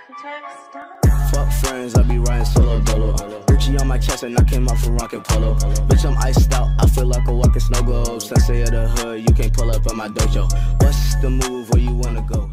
Fuck friends, I be riding solo dolo. Richie on my chest and I came out from rockin' polo. Bitch, I'm iced out, I feel like a walking snow globe. Sensei of the hood, you can't pull up at my dojo. What's the move, where you wanna go?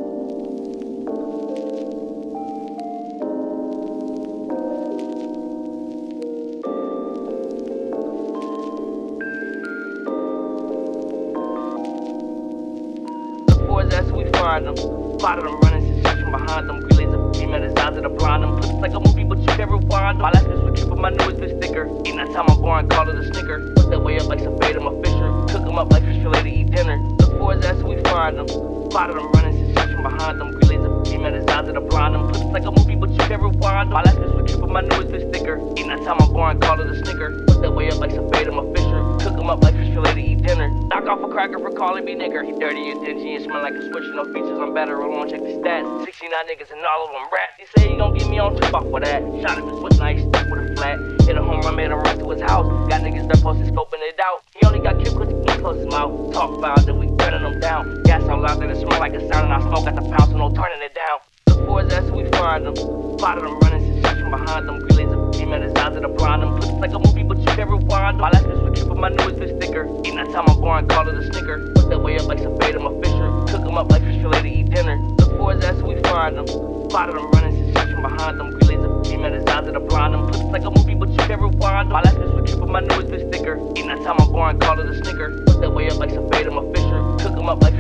That's we find them. Spotted them running, succession behind them. Relays of beam at his eyes that are blind them. Looks like a movie, but you can't rewind them. My life is with you, but my newest bitch thicker. Ain't that time I'm born, call it a snicker. Put that way up like some bait, I'm a fisher. Cook him up like fish fillet to eat dinner. Look for his ass, we find them. Spotted them running, succession behind them. Relays of beam at his eyes that are blind them. Looks like a movie, but you can't rewind them. My life is with you, but my newest bitch thicker. Ain't that time I'm born, call it a snicker. Put that way up like some bait, I'm a fisher. Cook him up like fish fillet to eat dinner. Knock off a cracker for calling me nigger. He dirty and dingy and smell like a switch. No features, I'm better. Roll on, check the stats. 69 niggas and all of them rats. He say he gon' get me on trip off for that. Shot him his with nice, stuck with a flat. Hit a home run, made him run to his house. Got niggas that posted scoping it out. He only got killed cause he can't close his mouth. Talk foul, then we burning them down. Gas so loud that it smell like a sound. And I smoke at the pound, so no turning it down. Look for his ass and we find him. Spotted him running, succession behind them. Relays of beam at his eyes that are blind him. Looks like a movie, but you can't rewind him. My life is with you, but my newest bitch thicker. Ain't that time I'm born, call it a snicker. Put that way up like some bait, I'm a fisher. Cook him up like fish fillet to eat dinner. Look for his ass and we find him. Spotted him running, succession behind them. Relays of beam at his eyes that are blind him. Looks like a movie, but you can't rewind him. My life is with you, but my newest bitch thicker. Ain't that time I'm born, call it a snicker. Put that way up like some bait, I'm a fisher. Cook him up like